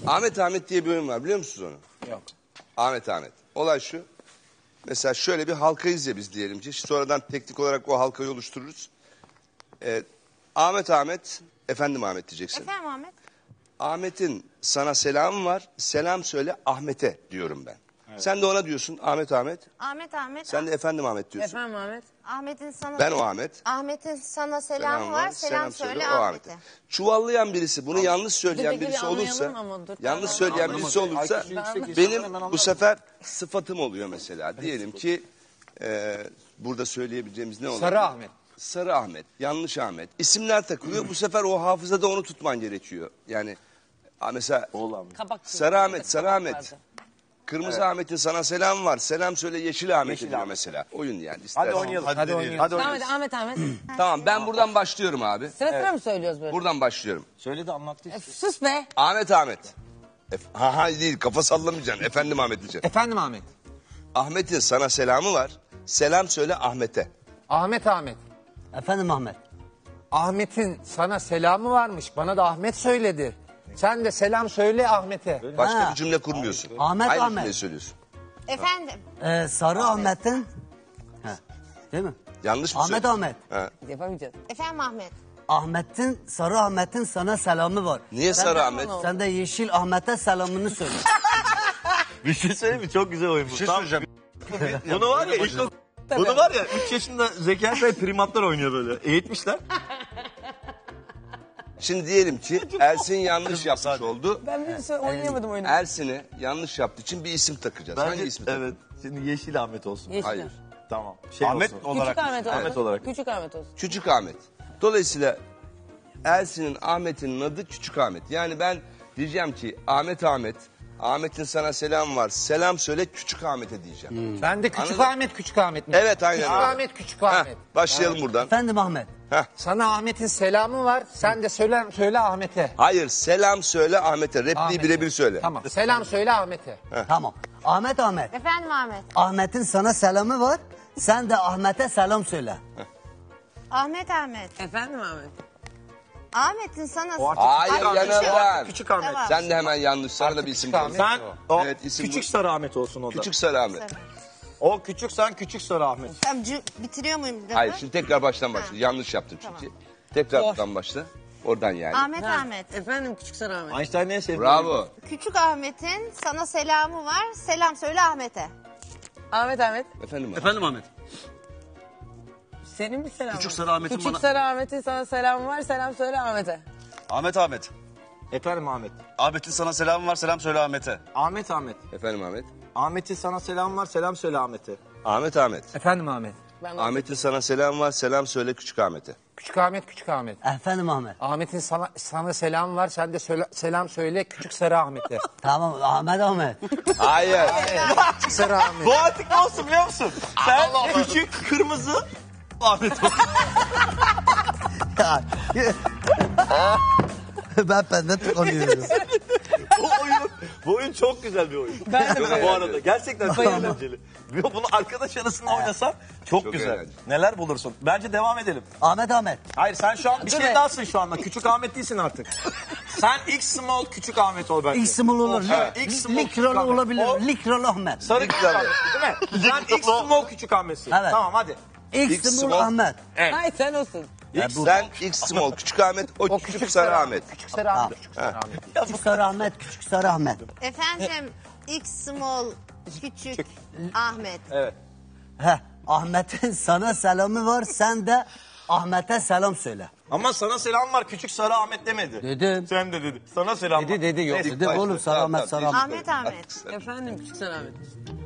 Ahmet Ahmet diye bir oyun var, biliyor musunuz onu? Yok. Ahmet Ahmet. Olay şu. Mesela şöyle bir halkayız ya biz diyelim ki. Sonradan teknik olarak o halkayı oluştururuz. Ahmet Ahmet, efendim Ahmet diyeceksin. Efendim Ahmet. Ahmet'in sana selamı var. Selam söyle Ahmet'e diyorum ben. Evet. Sen de ona diyorsun Ahmet Ahmet. Ahmet Ahmet. Sen de efendim Ahmet diyorsun. Efendim Ahmet. Ahmet'in sana... Ben o Ahmet. Ahmet'in sana selamı var. Selam söyle o Ahmet'e. Çuvallayan birisi, bunu yanlış söyleyen Peki, birisi olursa, ama dur, yanlış söyleyen birisi olursa benim bu sefer sıfatım oluyor mesela. Diyelim ki burada söyleyebileceğimiz ne olur? Sarı Ahmet. Sarı Ahmet, yanlış Ahmet. İsimler takılıyor. Bu sefer o hafızada onu tutman gerekiyor. Yani mesela Sarı Ahmet, Sarı Ahmet. Kırmızı Ahmet'in sana selam var. Selam söyle Yeşil Ahmet'e diyor mesela. Oyun yani. Hadi oynayalım. Hadi oynayalım. Hadi Tamam oynayalım. hadi Ahmet. Tamam, ben buradan başlıyorum abi. Sıra sıra mı söylüyoruz böyle? Buradan başlıyorum. Söyle de anlattıysa. Sus be. Ahmet Ahmet. Ha değil, kafa sallamayacaksın. Efendim Ahmet diyeceksin. Efendim Ahmet. Ahmet'in sana selamı var. Selam söyle Ahmet'e. Ahmet Ahmet. Efendim Ahmet. Ahmet'in sana selamı varmış. Bana da Ahmet söyledi. Sen de selam söyle Ahmet'e. Başka Ha. bir cümle kurmuyorsun. Ahmet, Aynı Ahmet. cümleyi söylüyorsun. Efendim. Sarı Ahmet'in... Değil mi? Yanlış mı Ahmet söyledin? Ahmet. Ha. Yapamayacağız. Efendim Ahmet. Ahmet'in, Sarı Ahmet'in sana selamı var. Niye Sarı Ahmet? Sen de Yeşil Ahmet'e selamını söyle. Bir şey söyleyeyim mi? Çok güzel oyun bu. Bir şey söyleyeceğim. Bunu var ya bunu var ya 3 yaşında Zekai Bey primatlar oynuyor böyle. Eğitmişler. Şimdi diyelim ki Ersin yanlış yapmış oldu. Ben bir şey oynayamadım oyunu. Ersin'e yanlış yaptığı için bir isim takacağız. Hangi ismi takacağız? Evet. Şimdi Yeşil Ahmet olsun. Yeşil. Hayır. Tamam. Ahmet olsun. olarak. Küçük Ahmet olsun. Ahmet olarak. Küçük Ahmet olsun. Küçük Ahmet. Dolayısıyla Ersin'in Ahmet'in adı Küçük Ahmet. Yani ben diyeceğim ki Ahmet Ahmet, Ahmet'in sana selam var. Selam söyle Küçük Ahmet'e diyeceğim. Ben de Küçük Anladın? Ahmet Küçük Ahmet mi? Evet, aynen Küçük öyle. Ahmet Küçük Heh, Ahmet. başlayalım buradan. Efendim Ahmet. Sana Ahmet'in selamı var. Sen de söyle Ahmet'e. Hayır, selam söyle Ahmet'e. Repliği Ahmet'e. birebir söyle. Tamam. Selam söyle Ahmet'e. Tamam. Ahmet Ahmet. Efendim Ahmet. Ahmet'in sana selamı var. Sen de Ahmet'e selam söyle. Ahmet Ahmet. Efendim Ahmet. Ahmet'in sana... Hayır, yanıldan. Küçük Ahmet. Tamam. Sen de hemen yanlış. Sana da bir isim koy. Ahmet. Sen o Evet, isim küçük bu. Sarı Ahmet olsun o da. Küçük Sarı Ahmet. O küçük sen küçük Sarı Ahmet. Tamam, bitiriyor muyum bir Hayır, defa? şimdi tekrar baştan başla. Yanlış yaptım çünkü. Tekrar baştan başla. Oradan yani. Ahmet Ahmet. Efendim Küçük Sarı Ahmet. Einstein en sevdiği. Bravo. Küçük Ahmet'in sana selamı var. Selam söyle Ahmet'e. Ahmet Ahmet. Efendim abi. Efendim Ahmet. Senin bir selamın. Küçük Sarı Ahmet'in Küçük bana- Sarı Ahmet'in sana selamı var. Selam söyle Ahmet'e. Ahmet Ahmet. Efendim Ahmet. Ahmet'in sana selamı var. Selam söyle Ahmet'e. Ahmet Ahmet. Efendim Ahmet. Ahmet'in sana selam var. Selam söyle Ahmet'e. Ahmet Ahmet. Efendim Ahmet. Ben Ahmet'in sana selam var. Selam söyle Küçük Ahmet'e. Küçük Ahmet Küçük Ahmet. Efendim Ahmet. Ahmet'in sana selam var. Sen de selam söyle Küçük Sarı Ahmet'e. Tamam Ahmet Ahmet. Hayır. Küçük Sarı Ahmet. Bu artık ne olsun biliyor musun? Sen küçük kırmızı Ahmet olsun. Ben benden tıkanıyorum. Bu oyun çok güzel bir oyun. Ben de Bu arada gerçekten çok eğlenceli. Bunu arkadaş arasında oynasan çok güzel. eğlenceli. Neler bulursun. Bence devam edelim. Ahmet Ahmet. Hayır sen şu an bir Dur şey be. dahasın şu anda. Küçük Ahmet değilsin artık. Sen X small küçük Ahmet ol bence. X small olur. Evet, X small küçük Likralı Ahmet. olabilir. O Likralı Ahmet. sarı küçük Ahmet değil mi? Sen X small küçük Ahmet'sin. Evet. Tamam hadi. X small small. Ahmet. Hayır sen olsun. Sen X small Küçük Ahmet, o küçük Sarı Ahmet. Küçük Sarı Ahmet. Küçük Sarı Ahmet. Küçük Sarı Ahmet. Küçük Sarı Ahmet. Efendim X small küçük Ahmet. Evet. Ahmet'in sana selamı var. Sen de Ahmet'e selam söyle. Ama sana selam var küçük Sarı Ahmet demedi. Dedim. Sen de dedi. Sana selam var. Dedi yok. Neyse. Dedim oğlum Sarı Ahmet Sarı Ahmet. Ahmet Ahmet. Efendim Küçük Sarı Ahmet.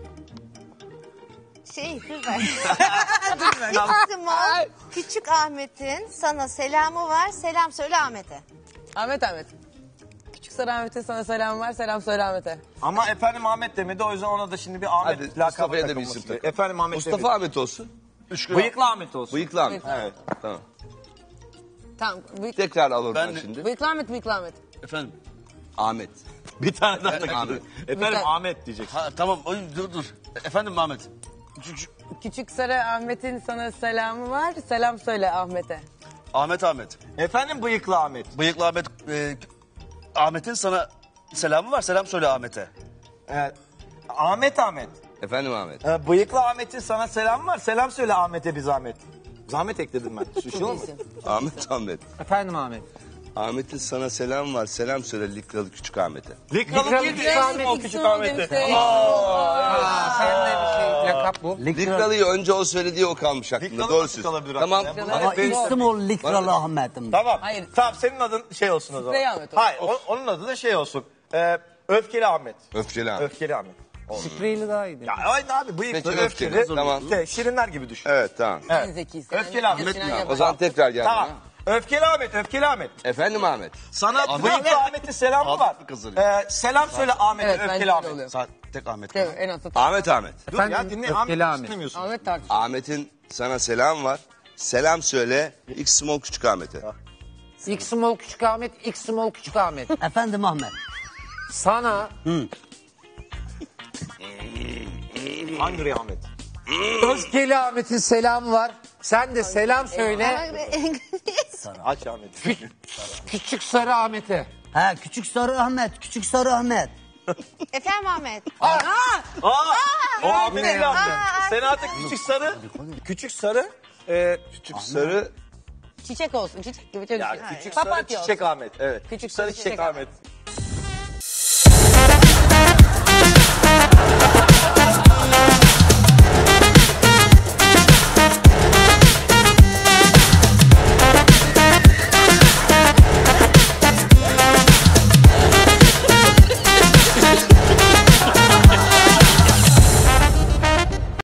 Dur ben. X small küçük Ahmet'in sana selamı var. Selam söyle Ahmet'e. Ahmet Ahmet. Küçük Sarı Ahmet'in sana selamı var. Selam söyle Ahmet'e. Ama efendim Ahmet demedi o yüzden ona da şimdi bir Ahmet Hadi lakabı Mustafa'ya da bir takılması isim gerekiyor. tak. Efendim Ahmet Mustafa demedi. Ahmet olsun. Bıyıklı Ahmet olsun. Bıyıklı Ahmet. Evet. Tamam. Tamam. Tekrar al oradan Ben de- şimdi. Bıyıklı Ahmet, Bıyıklı Ahmet. Efendim. Ahmet. Bir tane daha takıldı. Ahmet. Efendim Bir Ahmet diyeceksin. Ha, tamam dur. Efendim Ahmet. Küçük Sarı Ahmet'in sana selamı var. Selam söyle Ahmet'e. Ahmet Ahmet. Efendim bıyıklı Ahmet. Bıyıklı Ahmet. Ahmet'in sana selamı var selam söyle Ahmet'e. Ahmet. Efendim Ahmet. Bıyıklı Ahmet'in sana selamı var. Selam söyle Ahmet'e bir zahmet. Zahmet ekledim ben. Şu mu? Ahmet. Efendim Ahmet. Ahmet'in sana selam var. Selam söyle Likralı küçük Ahmet'e. Likralı değil Küçük Ahmet. o küçük Ahmet'e. Sen de bir şey lakap bu. Likralı'yı önce o söylediği o kalmış aklında. Likralı Doğru nasıl kalabilir söylüyorsun. Tamam. aklında? Ama isim ol Likralı Ahmet'im. Tamam. Hayır. Tamam senin adın şey olsun o zaman. Sprey Ahmet olsun. Hayır onun adı da şey olsun. Öfkeli Ahmet. Öfkeli Ahmet. Öfkeli Ahmet. Spreyli daha iyiydi. Ya aynı abi bıyıklı Peki, öfkeli. öfkeli, tamam. İşte şirinler gibi düşün. Evet tamam. En zekisi. Öfkeli Ahmet. O zaman tekrar geldim. Tamam. Ha. Öfkeli Ahmet. Efendim Ahmet. Sana bıyıklı Ahmet'in selamı var. Selam söyle Ahmet'e Evet, bence öfkeli öyle Ahmet. oluyor. Tek Ahmet. Evet, en az Ahmet. Dur ya Efendim, dinle öfkeli Ahmet. Ahmet. Dinlemiyorsun. Ahmet tartışıyor. Ahmet'in sana selam var. Selam söyle X small küçük Ahmet'e. X small küçük Ahmet, X small küçük Ahmet. Efendim Ahmet. Sana Hungry Ahmet. Öfkeli Ahmet'in selamı var. Sen de selam söyle Aç Ahmet. küçük sarı Ahmet'e. He küçük sarı Ahmet, küçük sarı Ahmet. Efendim Ahmet. O Ahmet'li Ahmet. Aa, Sen artık küçük sarı. Küçük sarı. Küçük sarı Çiçek olsun. Çiçek gibi çok Ya güzel. küçük sarı Papatya çiçek olsun. Ahmet. Evet. Küçük sarı çiçek Ahmet.